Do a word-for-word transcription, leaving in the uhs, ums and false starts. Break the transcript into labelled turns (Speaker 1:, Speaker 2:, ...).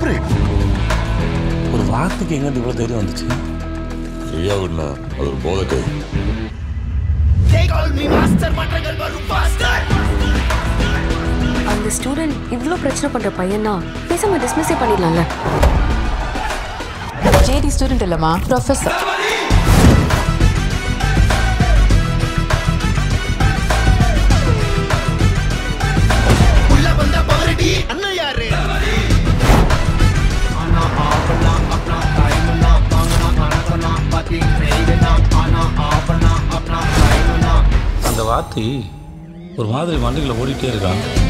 Speaker 1: யாரு?
Speaker 2: ஒரு வார்த்தைக்கு எங்க இவ்வளவு தைரியம் வந்துச்சு?
Speaker 3: ஐயா விடனா அது ஒரு போதக்கை.
Speaker 4: அந்த ஸ்டூடெண்ட் இவ்ளோ பிரச்சனை பண்ற பையனா பேசாம டிஸ்மிஸே பண்ணிடலாம்ல.
Speaker 5: ஜேடி ஸ்டூடெண்ட் இல்லம்மா, ப்ரொஃபசர்.
Speaker 2: அந்த வார்த்தை ஒரு மாதிரி மண்ணுக்குள்ள ஓடிட்டே இருக்கான்.